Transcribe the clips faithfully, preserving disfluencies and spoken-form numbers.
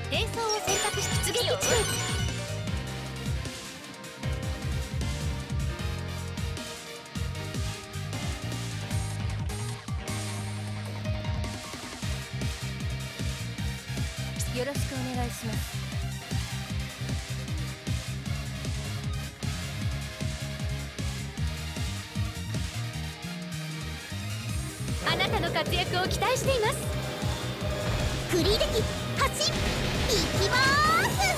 転送を選択し出撃地点。よろしくお願いします。あなたの活躍を期待しています。 フリーデッキ発進、いきまーす。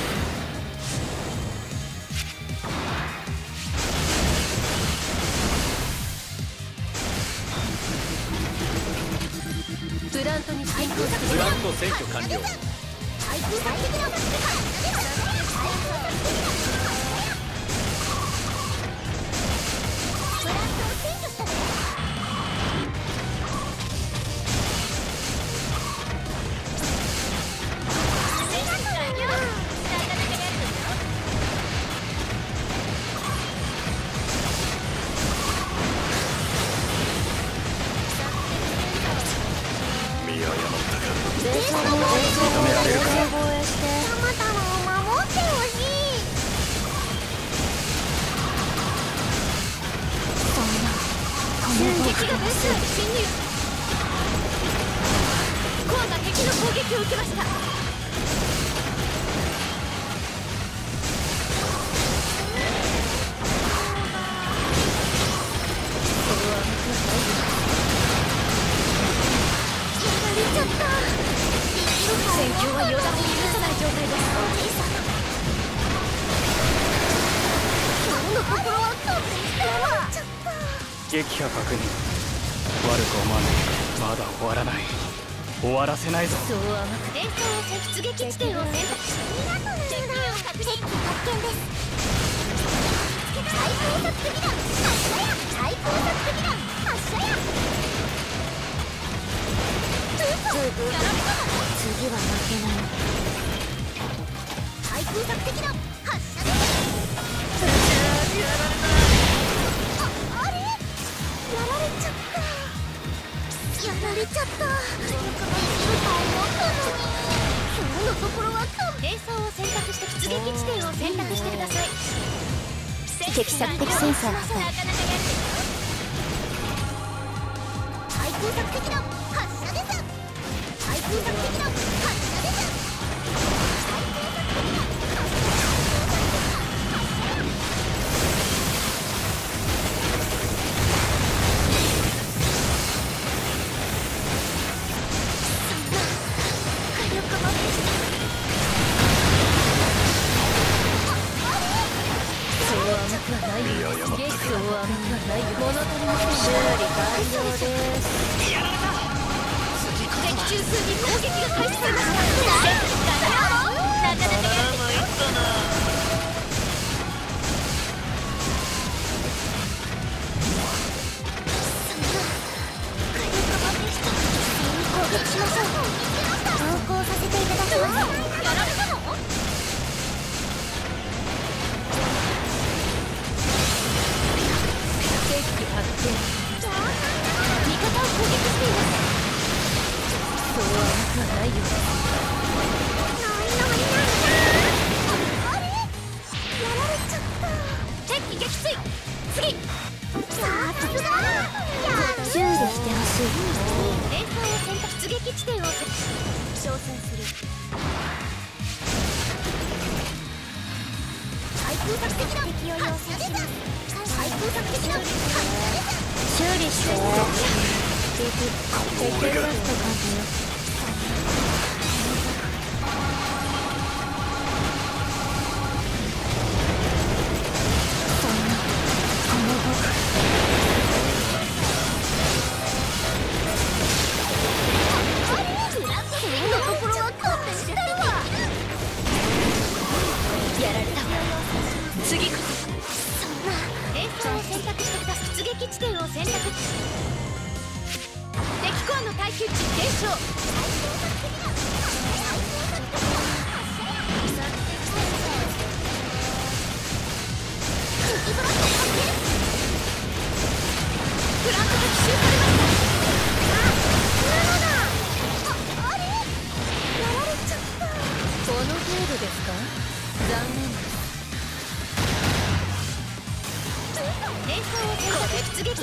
プラントに進行。 プラント占拠完了。 最高最適なを受けました。戦況は予断を許さない状態です。 撃破確認。悪く思わない。まだ終わらない。終わらせないぞ。 そう甘く伝送を出撃地点を選択し、敵を確認。発見です。最高速的な発射や最高速的な発射や嘘やられたの。次は負けない。最高速的な発射です。やられた。あ、あれやられちゃった。やられちゃった。今日のところは転送を選択して出撃地点を選択してください。敵索敵センサー発動。最高速的な発射です。最高速的な発射です。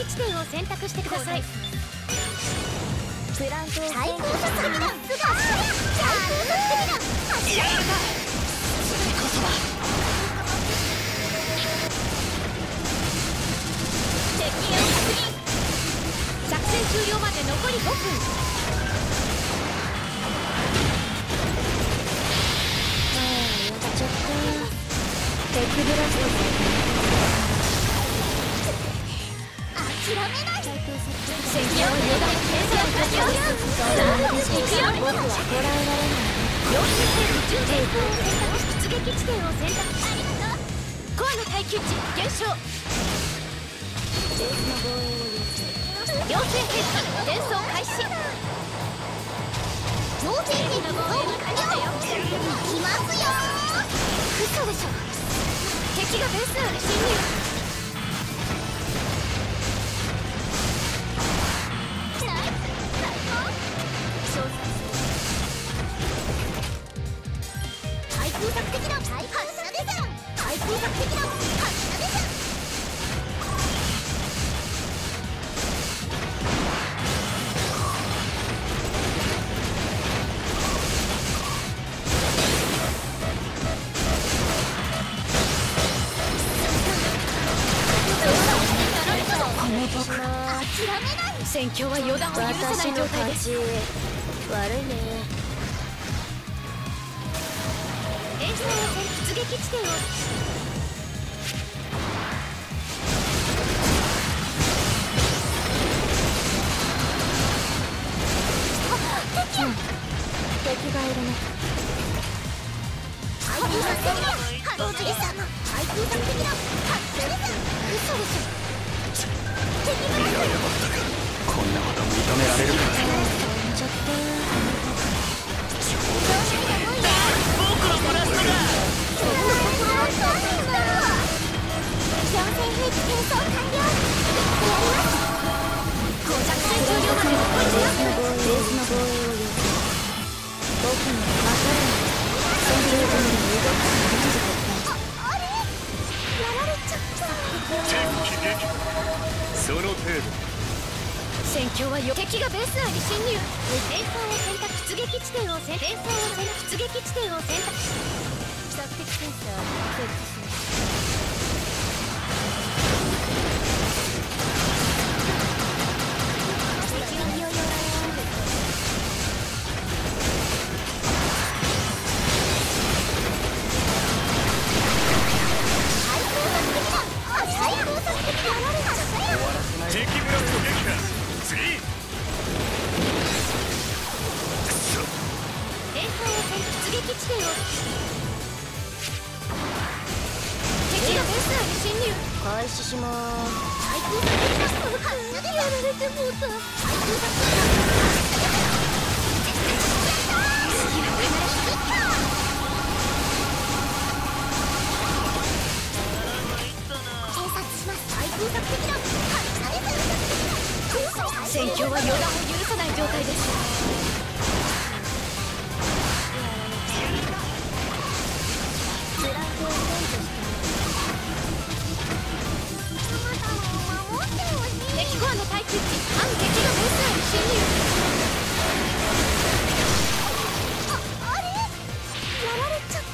撃地点を選択してください。 プラントを最高速的な発射や最高速的な発射やそれこそだ。 敵を確認。作戦終了まで残りごふん。 ああ、やっちゃった。敵ブラスト諦めない。 戦況を予断戦争完了。行くよ。 僕は捉えられない。 よんじゅってん宇宙抵抗を選択。出撃地点を選択。ありがとう。コアの耐久値減少。 ベースの防衛を要請。 両戦兵器転送開始。両戦兵器の防衛完了。行きますよ。嘘でしょ。敵がベース内に侵入。対空策的な発射です。対空策的な発射です。諦めない。戦況は予断を許さない状態です。 悪いね。 演奏を出撃地点を敵がいるね。 対空策的な発射です。対空策的な発射です。嘘でしょ。敵ブラスト。 こんなこと認められるか。 飛んじゃった。 僕のブラストだ。 両戦兵器転送完了。やります。工作戦終了まで残りよんぷん。 ベースの防衛を要請。僕には分からない。戦場中に動く感じだった。 あ、あれやられちゃった。 敵撃その程度。 戦況はよ。敵がベース内に侵入。転送を選択。出撃地点を選択。転送を選択。出撃地点を選択。索敵センサー設置します。敵の身をよら最高速的な発射や。 敵ブラスト撃破。次くそ転送を選択。出撃地点を敵がベース内に侵入。 開始しまーす。 対空策的な発射でやられてもうた。対空策的な発射や。好きな上なら引くか。偵察します。対空策的な発射です。戦況は予断を許さない状態です。 プラントを占拠した。 敵コアの耐久値反撃がベース内に侵入。あ、あれやられちゃった。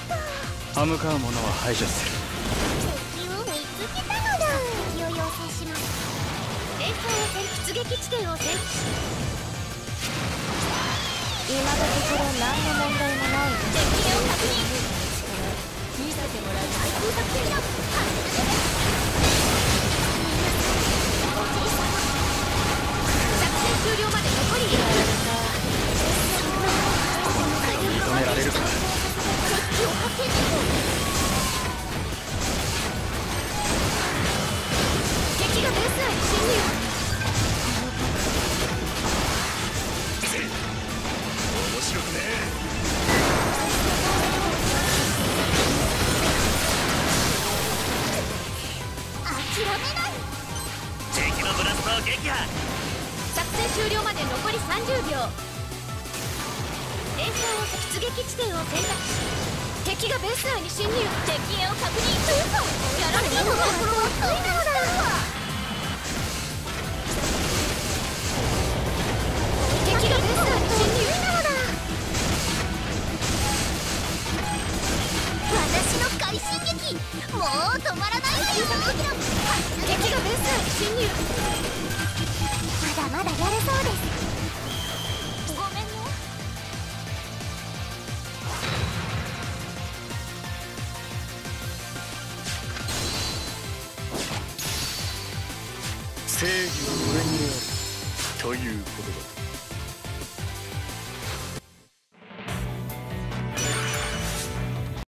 歯向かう者は排除する。 敵を見つけたのだ。敵を要請します。転送を選択。出撃地点を選択。 今のところ何の問題もない。 敵を確認。見せてもらう。対空策的な発射です。作戦終了まで残りいっぷん。 認められるか。 敵をかけて敵がベース内に侵入。 面白くねえ。 諦めない。 敵のブラストを撃破。 作戦終了まで残りさんじゅうびょう。転送を出撃地点を選択。敵がベース内に侵入。敵を確認。やられたのだ。これはついなのだ。 正義は俺にあるということだ。